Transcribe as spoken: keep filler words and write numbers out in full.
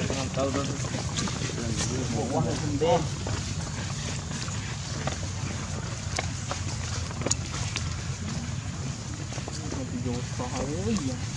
Nggak tahu tuh. Wah, gede. Jauh sekali ya.